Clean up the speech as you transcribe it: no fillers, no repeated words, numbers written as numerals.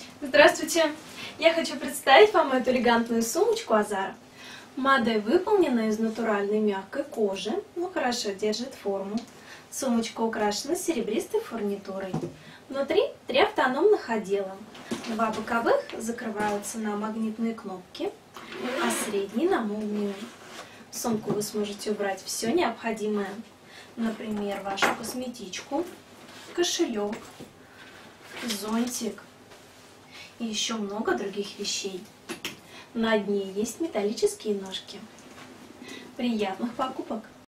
Здравствуйте! Я хочу представить вам эту элегантную сумочку Азара. Модель выполнена из натуральной мягкой кожи, но хорошо держит форму. Сумочка украшена серебристой фурнитурой. Внутри 3 автономных отдела. 2 боковых закрываются на магнитные кнопки, а средний на молнию. В сумку вы сможете убрать все необходимое. Например, вашу косметичку, кошелек, зонтик и еще много других вещей. На дне есть металлические ножки. Приятных покупок!